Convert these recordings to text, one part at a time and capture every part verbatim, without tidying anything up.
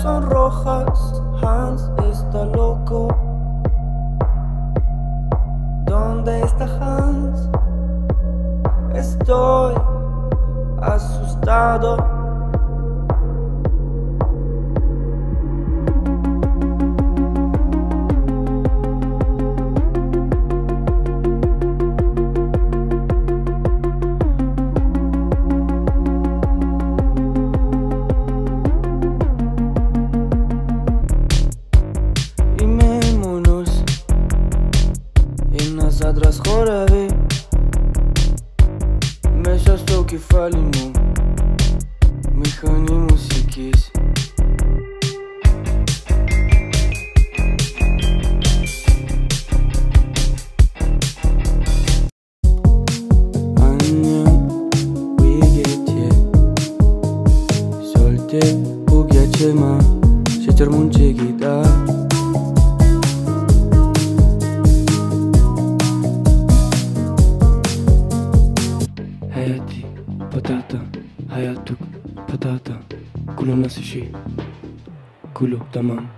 son rojas, Hans está loco. ¿Dónde está Hans? Estoy asustado. Atrás choravi Mesha sto que falimo Mechanimo se quis Annem uigetje Solte ugiacema Sheter munchegida حياتي بطاطا حياتك بطاطا كله نفس الشيء كله تمام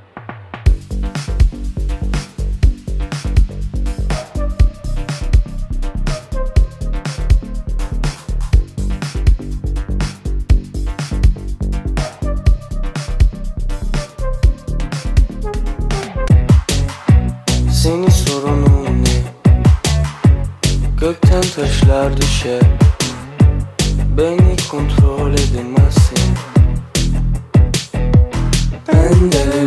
Senin sorunun ne? Gökten taşlar düşer Beni kontrol edemezsin Ben de